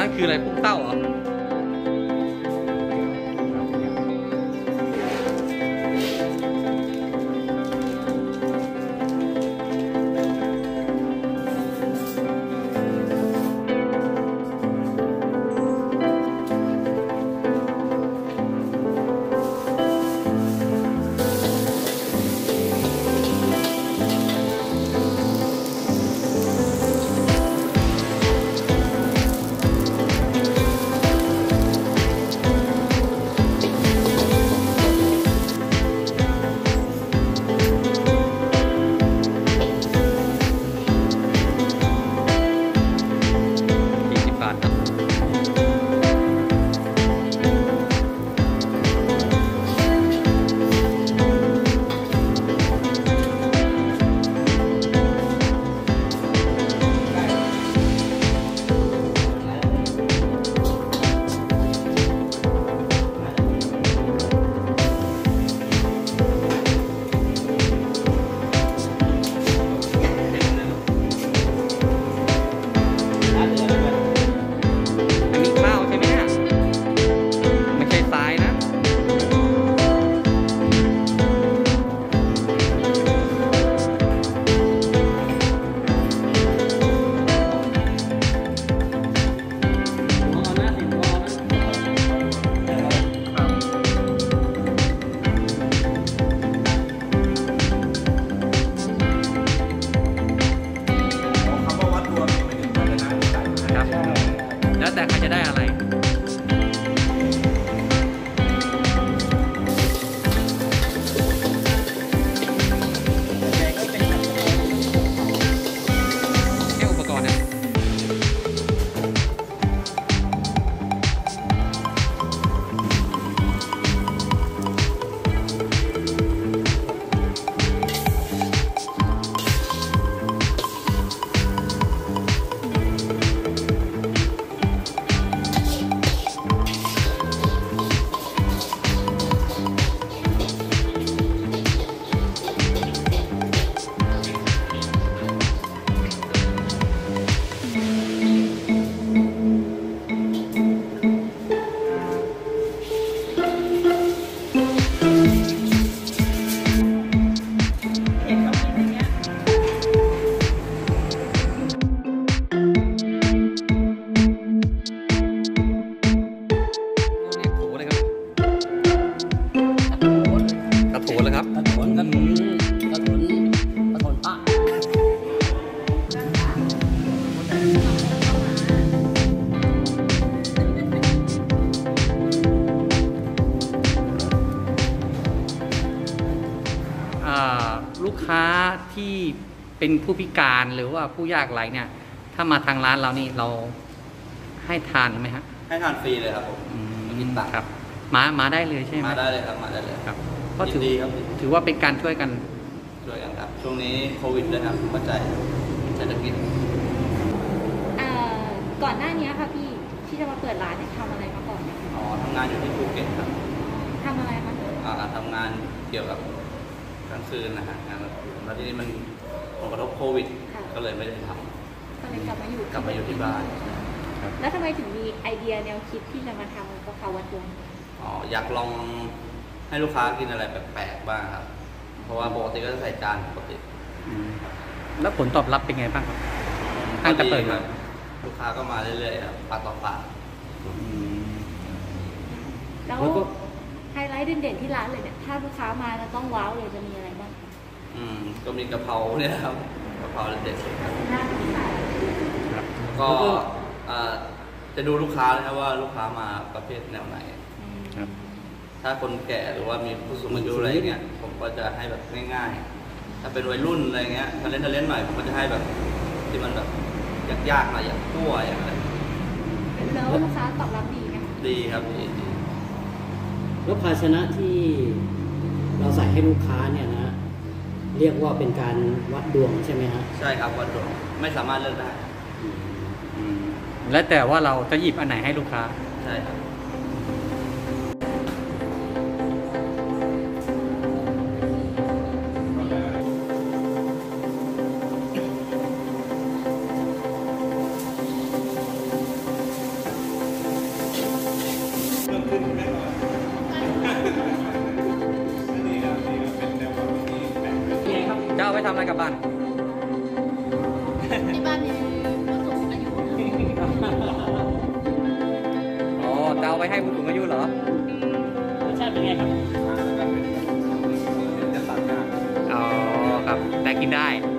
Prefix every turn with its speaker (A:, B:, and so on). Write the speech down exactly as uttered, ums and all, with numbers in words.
A: นั้นคืออะไรพุ่งเต้าเหรอแล้วแต่ใครจะได้อะไรแค่อุปกรณ์นะลูกค้าที่เป็นผู้พิการหรือว่าผู้ยากไร้เนี่ยถ้ามาทางร้านเรานี่เราให้ทานไหมฮะ
B: ให้ทานฟรีเลยครับผมไม่คิดตังค์
A: ครับมามาได้เลยใช่ไหม
B: มาได้เลยครับมาได้เลย
A: ครับก็ถือถือว่าเป็นการช่วยกัน
B: ช่วยกันครับช่วงนี้โควิดด้วยครับปัจจัยเศรษฐกิจ
C: ก่อนหน้านี้ค่ะพี่ที่จะมาเปิดร้านเนี่ยทำอะไรมาก่อน
B: อ๋อทำงานอยู่ที่ภูเก็ตครับ
C: ทำอะไรคะ
B: อ่าทำงานเกี่ยวกับกลางคืนนะฮะงานแล้วทีนี้มันผลกระทบโควิดก็เลยไม่ได้ทำ
C: ก็เลยกลับมาอยู่
B: กลับมาอยู่ที่บ้าน
C: แล้วทำไมถึงมีไอเดียแนวคิดที่จะมาทำกะเพราวัดดวง
B: อ๋ออยากลองให้ลูกค้ากินอะไรแปลกๆบ้างครับเพราะว่าปกติก็จะใส่จานปกติ
A: แล้วผลตอบรับเป็นไงบ้างครับตั้งแต่เปิดมา
B: ลูกค้าก็มาเรื่อยๆครับปากต่อปาก
C: แล้วไฮไลท์เด่นๆที่ร้านเลยเนี่ยถ้าลูกค้ามาจะต้องว้าวเลยจะมีอะไรบ้าง
B: อืมก็มีกะเพราเนี่ยครับกะเพราเด็ดๆครับก็จะดูลูกค้านะครับว่าลูกค้ามาประเภทแนวไหนถ้าคนแก่หรือว่ามีผู้สูงอายุอะไรเงี้ยผมก็จะให้แบบง่ายๆถ้าเป็นวัยรุ่นอะไรเงี้ยทะเลนทะเลนหน่อยผมก็จะให้แบบที่มันแบบยากๆหน่อยอย่างคั่วอย่างไร
C: แล้วลูกค้าตอบรับดีไหม
B: ดีครับดี
D: แล้วภาชนะที่เราใส่ให้ลูกค้าเนี่ยนะเรียกว่าเป็นการวัดดวงใช่ไหมฮะ
B: ใช่ครับวัดดวงไม่สามารถเลือกได้
A: และแต่ว่าเราจะหยิบอันไหนให้ลูกค้า
B: ใช่ครับ
A: กลับบ้าน
C: ที่บ้านมีผู้สูงอายุ
A: อ๋อจะเอาไปให้ผู้สูงอายุเหรอ
D: รสชาติเป็นไงครับ
B: จะตัดงาน
A: อ๋อครับ แต่กินได้
C: อ